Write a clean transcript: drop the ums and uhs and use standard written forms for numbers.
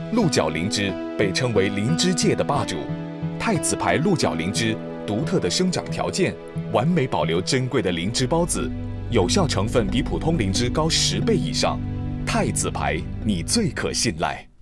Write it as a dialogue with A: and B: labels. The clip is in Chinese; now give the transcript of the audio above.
A: 鹿角灵芝被称为灵芝界的霸主，太子牌鹿角灵芝独特的生长条件，完美保留珍贵的灵芝孢子，有效成分比普通灵芝高10倍以上。太子牌，你最可信赖。